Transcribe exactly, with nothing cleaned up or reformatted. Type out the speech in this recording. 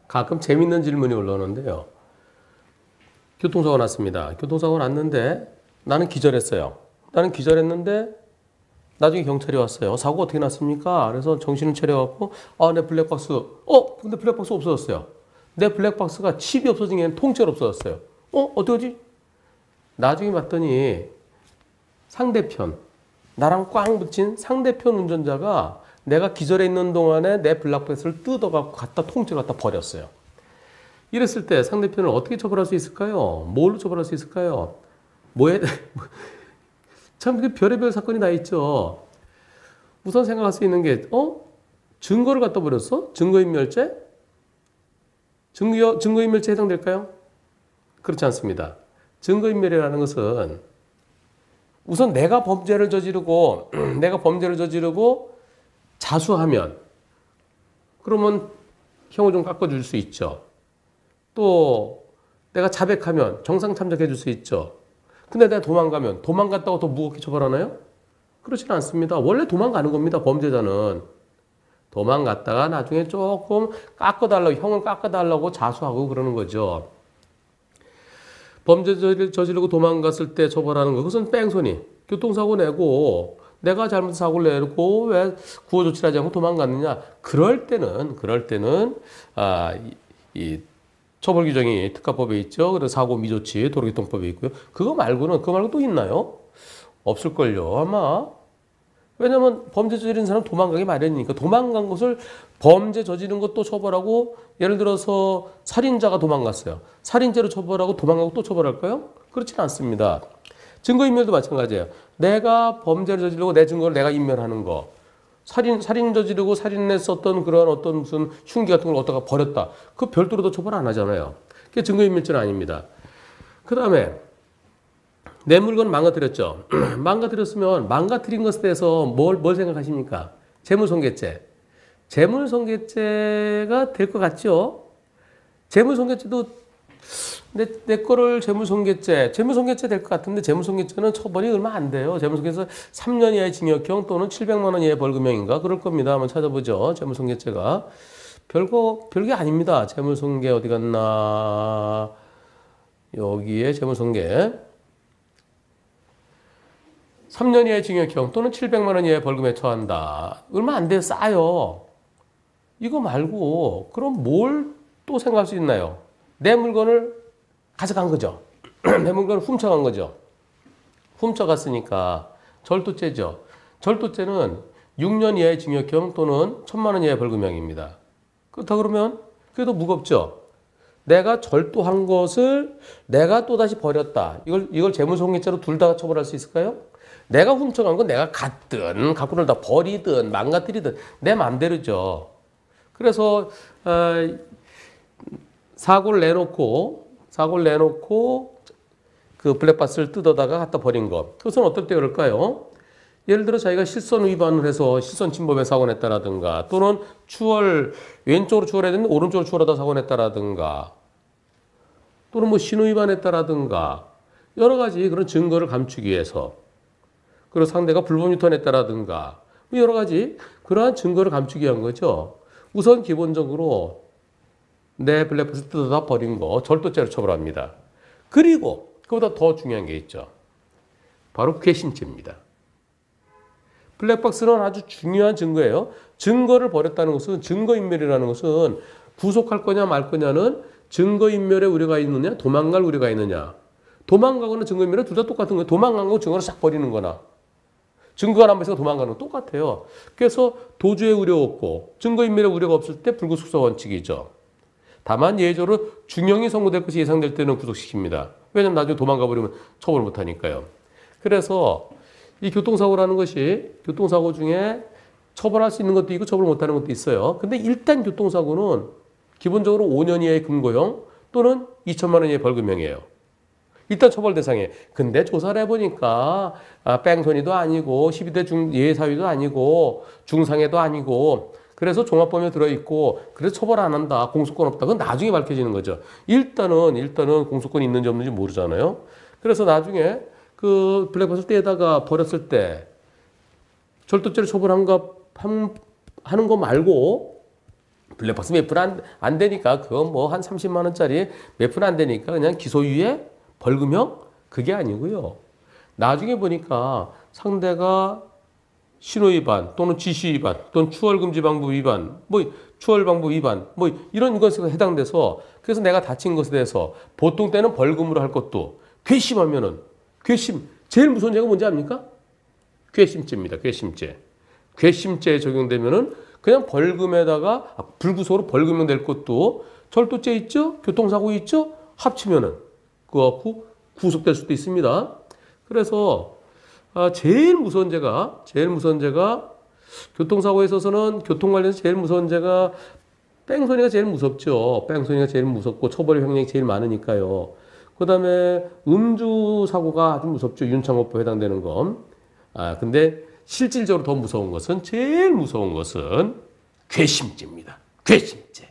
가끔 재밌는 질문이 올라오는데요. 교통사고 났습니다. 교통사고 났는데 나는 기절했어요. 나는 기절했는데 나중에 경찰이 왔어요. 사고 어떻게 났습니까? 그래서 정신을 차려갖고 아, 내 블랙박스. 어? 근데 블랙박스 없어졌어요. 내 블랙박스가 칩이 없어진 게 아니라 통째로 없어졌어요. 어? 어떡하지? 나중에 봤더니 상대편, 나랑 꽝 붙인 상대편 운전자가 내가 기절해 있는 동안에 내 블랙박스를 뜯어갖고 갖다 통째로 갖다 버렸어요. 이랬을 때 상대편을 어떻게 처벌할 수 있을까요? 뭘로 처벌할 수 있을까요? 뭐에 참 별의별 사건이 다 있죠. 우선 생각할 수 있는 게 어? 증거를 갖다 버렸어? 증거인멸죄? 증거, 증거인멸죄에 해당될까요? 그렇지 않습니다. 증거인멸이라는 것은 우선 내가 범죄를 저지르고 내가 범죄를 저지르고 자수하면 그러면 형을 좀 깎아줄 수 있죠. 또 내가 자백하면 정상 참작해 줄 수 있죠. 근데 내가 도망가면 도망갔다고 더 무겁게 처벌하나요? 그렇지는 않습니다. 원래 도망가는 겁니다. 범죄자는. 도망갔다가 나중에 조금 깎아달라고, 형을 깎아달라고 자수하고 그러는 거죠. 범죄 저지르고 도망갔을 때 처벌하는 거, 그것은 뺑소니. 교통사고 내고 내가 잘못 사고를 내고 왜 구호조치를 하지 않고 도망갔느냐. 그럴 때는, 그럴 때는, 아, 이, 이 처벌 규정이 특가법에 있죠. 그래서 사고 미조치 도로교통법에 있고요. 그거 말고는, 그거 말고 또 있나요? 없을걸요, 아마. 왜냐면 범죄 저지른 사람 도망가기 마련이니까. 도망간 것을 범죄 저지른 것도 처벌하고, 예를 들어서 살인자가 도망갔어요. 살인죄로 처벌하고 도망가고 또 처벌할까요? 그렇지는 않습니다. 증거인멸도 마찬가지예요. 내가 범죄를 저지르고 내 증거를 내가 인멸하는 거. 살인, 살인 저지르고 살인에 썼던 그런 어떤 무슨 흉기 같은 걸 얻다가 버렸다. 그 별도로도 처벌 안 하잖아요. 그게 증거인멸죄는 아닙니다. 그 다음에 내 물건 망가뜨렸죠. 망가뜨렸으면 망가뜨린 것에 대해서 뭘, 뭘 생각하십니까? 재물손괴죄. 재물손괴죄가 될 것 같죠? 재물손괴죄도 내, 내 거를 재물손괴죄, 재물손괴죄 될 것 같은데 재물손괴죄는 처벌이 얼마 안 돼요. 재물손괴죄에서 삼 년 이하의 징역형 또는 칠백만 원 이하의 벌금형인가? 그럴 겁니다. 한번 찾아보죠. 재물손괴죄가. 별거, 별게 아닙니다. 재물손괴 어디 갔나? 여기에 재물손괴. 삼 년 이하의 징역형 또는 칠백만 원 이하의 벌금에 처한다. 얼마 안 돼요. 싸요. 이거 말고 그럼 뭘 또 생각할 수 있나요? 내 물건을 가져간 거죠. 내 물건을 훔쳐간 거죠. 훔쳐갔으니까 절도죄죠. 절도죄는 육 년 이하의 징역형 또는 천만 원 이하의 벌금형입니다. 그렇다 그러면 그래도 무겁죠. 내가 절도한 것을 내가 또다시 버렸다. 이걸, 이걸 재물손괴죄로 둘 다 처벌할 수 있을까요? 내가 훔쳐간 건 내가 갖든 갖고 놀다 버리든 망가뜨리든 내 마음대로죠. 그래서 어, 사고를 내놓고 사고를 내놓고 그 블랙박스를 뜯어다가 갖다 버린 것. 그것은 어떨 때 그럴까요? 예를 들어 자기가 실선 위반을 해서 실선 침범에 사고 냈다라든가 또는 추월 왼쪽으로 추월해야 되는데 오른쪽으로 추월하다 사고 냈다라든가 또는 뭐 신호 위반했다라든가 여러 가지 그런 증거를 감추기 위해서 그리고 상대가 불법 유턴했다라든가 여러 가지 그러한 증거를 감추기 위한 거죠. 우선 기본적으로 내 블랙박스 뜯어다 버린 거 절도죄로 처벌합니다. 그리고 그보다 더 중요한 게 있죠. 바로 괘씸죄입니다. 블랙박스는 아주 중요한 증거예요. 증거를 버렸다는 것은 증거인멸이라는 것은 구속할 거냐 말 거냐는 증거인멸의 우려가 있느냐 도망갈 우려가 있느냐. 도망가거나 증거인멸은 둘 다 똑같은 거예요. 도망간 거 증거를 싹 버리는 거나 증거가 남아있어서 도망가는 건 똑같아요. 그래서 도주의 우려 없고 증거인멸의 우려가 없을 때 불구속사 원칙이죠. 다만 예외적으로 중형이 선고될 것이 예상될 때는 구속시킵니다. 왜냐하면 나중에 도망가 버리면 처벌을 못하니까요. 그래서 이 교통사고라는 것이 교통사고 중에 처벌할 수 있는 것도 있고 처벌 못하는 것도 있어요. 근데 일단 교통사고는 기본적으로 오 년 이하의 금고형 또는 이천만 원 이하의 벌금형이에요. 일단 처벌 대상이에요. 근데 조사를 해보니까 아, 뺑소니도 아니고 십이 대 중 예사위도 아니고 중상해도 아니고 그래서 종합범위에 들어있고 그래서 처벌 안 한다. 공소권 없다. 그건 나중에 밝혀지는 거죠. 일단은 일단은 공소권이 있는지 없는지 모르잖아요. 그래서 나중에 그 블랙박스 떼다가 버렸을 때 절도죄로 처벌한 거 하는 거 말고 블랙박스 몇 푼 안, 안 되니까 그건 뭐 한 삼십만 원짜리 몇 푼 안 되니까 그냥 기소유예 벌금형 그게 아니고요. 나중에 보니까 상대가 신호위반 또는 지시위반 또는 추월금지방법 위반 뭐 추월방법 위반 뭐 이런 것에 해당돼서 그래서 내가 다친 것에 대해서 보통 때는 벌금으로 할 것도 괘씸하면은 괘씸 제일 무서운 죄가 뭔지 압니까? 괘씸죄입니다. 괘씸죄. 괘씸죄에 적용되면은 그냥 벌금에다가 아, 불구속으로 벌금형 될 것도 절도죄 있죠? 교통사고 있죠? 합치면은 그거 갖고 구속될 수도 있습니다. 그래서 아, 제일 무서운 죄가 제일 무서운 죄가 교통사고에 있어서는 교통 관련해서 제일 무서운 죄가 뺑소니가 제일 무섭죠. 뺑소니가 제일 무섭고 처벌 형량이 제일 많으니까요. 그 다음에 음주 사고가 아주 무섭죠. 윤창호법에 해당되는 건. 아, 근데 실질적으로 더 무서운 것은 제일 무서운 것은 괘씸죄입니다. 괘씸죄.